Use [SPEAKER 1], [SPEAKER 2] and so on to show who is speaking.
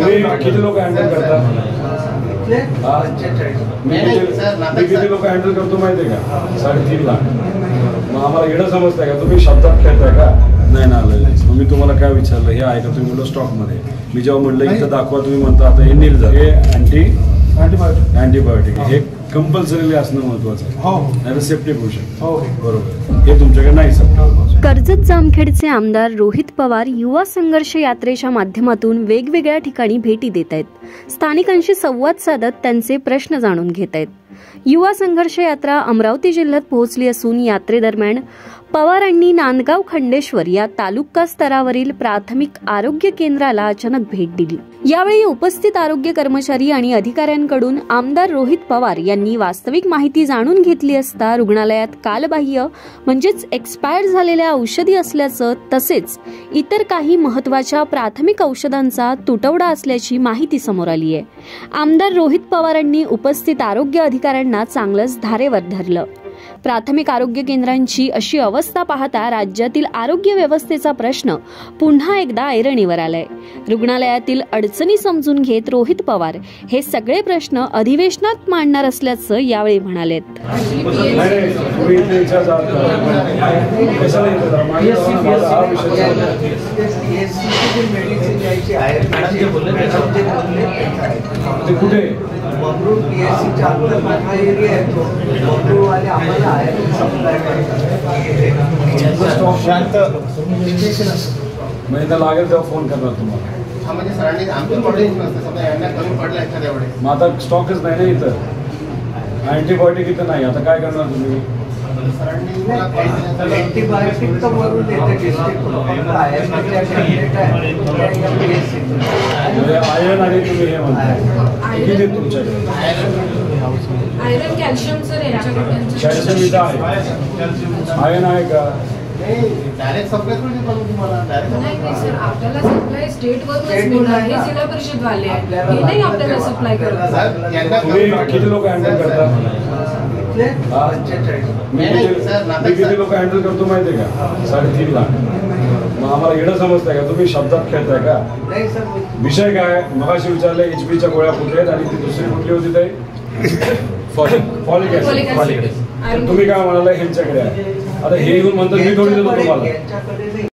[SPEAKER 1] किती लोक हँडल करतात? मी किती लोक हँडल करतो माहिती आहे का? 3.5 लाख. मग आम्हाला एवढं समजतंय का? तुम्ही शब्दात खेळताय का? नाही ना आलं. मी तुम्हाला काय विचारलं, हे आहे का? तुम्ही म्हणलं स्टॉकमध्ये. मी जेव्हा म्हटलं इथं दाखवा, तुम्ही म्हणता आता हे नील झालं, हे अँटीबायोटिक हे कंपल्सरीली असणं महत्वाचं आहे. नाही तर सेफ्टी होऊ शकते. बरोबर, हे तुमच्याकडे नाही सर.
[SPEAKER 2] कर्जत जामखेडचे आमदार रोहित पवार युवा संघर्ष यात्रेच्या माध्यमातून वेगवेगळ्या ठिकाणी भेटी देत आहेत. स्थानिकांशी संवाद साधत त्यांचे प्रश्न जाणून घेत आहेत. युवा संघर्ष यात्रा अमरावती जिल्ह्यात पोहोचली असून यात्रेदरम्यान पवारांनी नांदगाव खंडेश्वर या तालुका स्तरावरील प्राथमिक आरोग्य केंद्राला अचानक भेट दिली. यावेळी उपस्थित आरोग्य कर्मचारी आणि अधिकाऱ्यांकडून आमदार रोहित पवार यांनी वास्तविक माहिती जाणून घेतली असता रुग्णालयात कालबाह्य म्हणजेच एक्सपायर झालेल्या औषधी असल्याचं तसेच इतर काही महत्त्वाच्या प्राथमिक औषधांचा तुटवडा असल्याची माहिती समोर आली आहे. आमदार रोहित पवारांनी उपस्थित आरोग्य अधिकाऱ्यांना चांगलंच धारेवर धरलं. प्राथमिक आरोग्य केंद्रांची अशी अवस्था पाहता राज्यातील आरोग्य व्यवस्थेचा प्रश्न पुन्हा एकदा ऐरणीवर आलाय. रुग्णालयातील अडचणी समजून घेत रोहित पवार हे सगळे प्रश्न अधिवेशनात मांडणार असल्याचं यावेळी म्हणालेत.
[SPEAKER 1] महिना लागेल तेव्हा फोन करणार तुम्हाला. मग आता स्टॉकच नाही ना इथं. अँटीबायोटिक इथं नाही. आता काय करणार तुम्ही?
[SPEAKER 3] अँटीबायोटिक तर वरून
[SPEAKER 1] आयर्न आणि तुम्ही हे म्हणताय किती तुमच्याकडे?
[SPEAKER 4] आयरन कॅल्शियम सर यांच्याकडे.
[SPEAKER 1] कॅल्शियम इथं आहे. आयर्न आहे का?
[SPEAKER 3] डायरेक्ट सप्लाय तुम्हाला
[SPEAKER 4] नाही सर, आपल्याला सप्लाय स्टेटवरूनच मिळणार. हे जिल्हा परिषद वाले आहे, हे नाही आपल्याला सप्लाय करतात.
[SPEAKER 1] तुम्ही किती लोक हँडल करतात? मी किती लोक हँडल करतो माहिती आहे का? 3.5 लाख. मग आम्हाला एवढं समजतंय का? तुम्ही शब्दात खेळताय का? विषय काय? मगाशी विचारलं HPच्या गोळ्या कुठे आहेत आणि ती दुसरी कुठली होती ते फॉलिक ऍसिड. तुम्ही काय म्हणाला ह्यांच्याकडे आहे. आता हे येऊन म्हणतात मी थोडी देतो तुम्हाला.